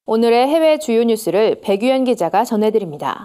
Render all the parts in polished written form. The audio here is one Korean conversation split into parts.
오늘의 해외 주요 뉴스를 백유연 기자가 전해드립니다.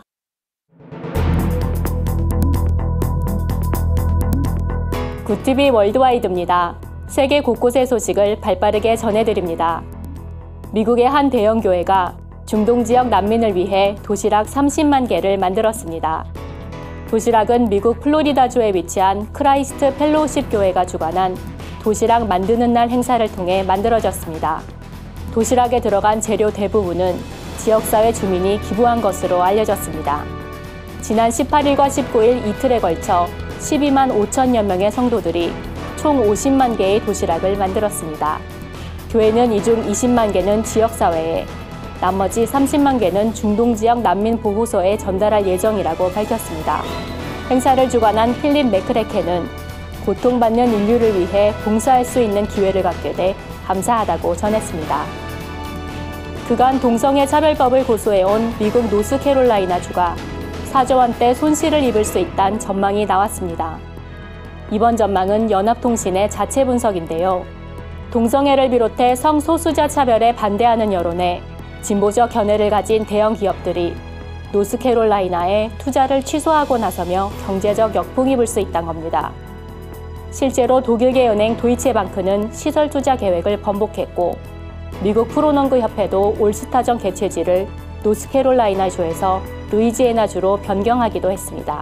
굿TV 월드와이드입니다. 세계 곳곳의 소식을 발빠르게 전해드립니다. 미국의 한 대형 교회가 중동 지역 난민을 위해 도시락 30만 개를 만들었습니다. 도시락은 미국 플로리다주에 위치한 크라이스트 펠로우십 교회가 주관한 도시락 만드는 날 행사를 통해 만들어졌습니다. 도시락에 들어간 재료 대부분은 지역사회 주민이 기부한 것으로 알려졌습니다. 지난 18일과 19일 이틀에 걸쳐 12만 5천여 명의 성도들이 총 50만 개의 도시락을 만들었습니다. 교회는 이 중 20만 개는 지역사회에, 나머지 30만 개는 중동 지역 난민 보호소에 전달할 예정이라고 밝혔습니다. 행사를 주관한 필립 맥크레케는 고통받는 인류를 위해 봉사할 수 있는 기회를 갖게 돼 감사하다고 전했습니다. 그간 동성애 차별법을 고소해온 미국 노스캐롤라이나주가 4조 원대 손실을 입을 수 있다는 전망이 나왔습니다. 이번 전망은 연합통신의 자체 분석인데요. 동성애를 비롯해 성소수자 차별에 반대하는 여론에 진보적 견해를 가진 대형 기업들이 노스캐롤라이나에 투자를 취소하고 나서며 경제적 역풍이 불 수 있다는 겁니다. 실제로 독일계 은행 도이체방크는 시설 투자 계획을 번복했고, 미국 프로농구 협회도 올스타전 개최지를 노스캐롤라이나주에서 루이지애나주로 변경하기도 했습니다.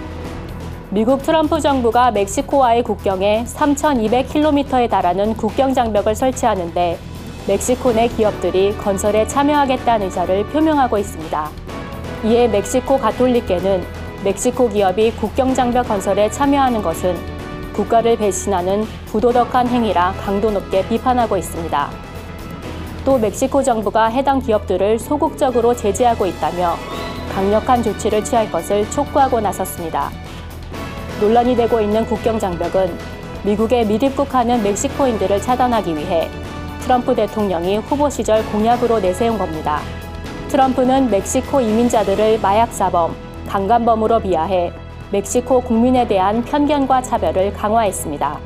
미국 트럼프 정부가 멕시코와의 국경에 3,200km에 달하는 국경 장벽을 설치하는데 멕시코 내 기업들이 건설에 참여하겠다는 의사를 표명하고 있습니다. 이에 멕시코 가톨릭계는 멕시코 기업이 국경 장벽 건설에 참여하는 것은 국가를 배신하는 부도덕한 행위라 강도 높게 비판하고 있습니다. 또 멕시코 정부가 해당 기업들을 소극적으로 제재하고 있다며 강력한 조치를 취할 것을 촉구하고 나섰습니다. 논란이 되고 있는 국경 장벽은 미국에 밀입국하는 멕시코인들을 차단하기 위해 트럼프 대통령이 후보 시절 공약으로 내세운 겁니다. 트럼프는 멕시코 이민자들을 마약사범, 강간범으로 비하해 멕시코 국민에 대한 편견과 차별을 강화했습니다.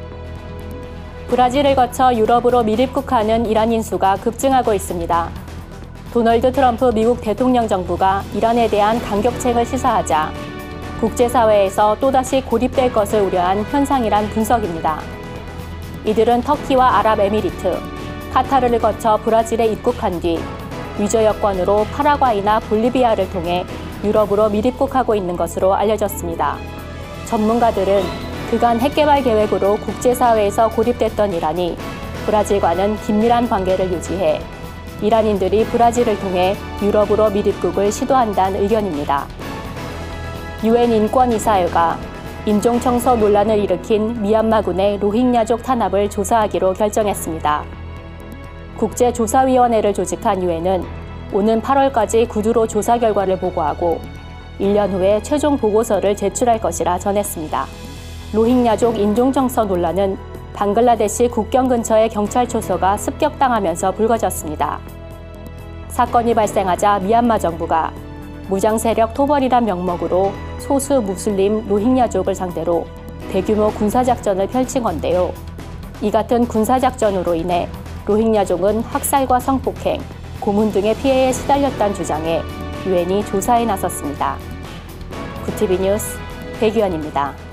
브라질을 거쳐 유럽으로 밀입국하는 이란인 수가 급증하고 있습니다. 도널드 트럼프 미국 대통령 정부가 이란에 대한 강격책을 시사하자 국제사회에서 또다시 고립될 것을 우려한 현상이란 분석입니다. 이들은 터키와 아랍에미리트, 카타르를 거쳐 브라질에 입국한 뒤 위조 여권으로 파라과이나 볼리비아를 통해 유럽으로 밀입국하고 있는 것으로 알려졌습니다. 전문가들은 그간 핵개발 계획으로 국제사회에서 고립됐던 이란이 브라질과는 긴밀한 관계를 유지해 이란인들이 브라질을 통해 유럽으로 밀입국을 시도한다는 의견입니다. 유엔 인권이사회가 인종청소 논란을 일으킨 미얀마군의 로힝야족 탄압을 조사하기로 결정했습니다. 국제조사위원회를 조직한 유엔은 오는 8월까지 구두로 조사 결과를 보고하고 1년 후에 최종 보고서를 제출할 것이라 전했습니다. 로힝야족 인종청소 논란은 방글라데시 국경 근처의 경찰 초소가 습격당하면서 불거졌습니다. 사건이 발생하자 미얀마 정부가 무장 세력 토벌이란 명목으로 소수 무슬림 로힝야족을 상대로 대규모 군사작전을 펼친 건데요. 이 같은 군사작전으로 인해 로힝야족은 학살과 성폭행, 고문 등의 피해에 시달렸다는 주장에 유엔이 조사에 나섰습니다. 굿TV 뉴스 백유연입니다.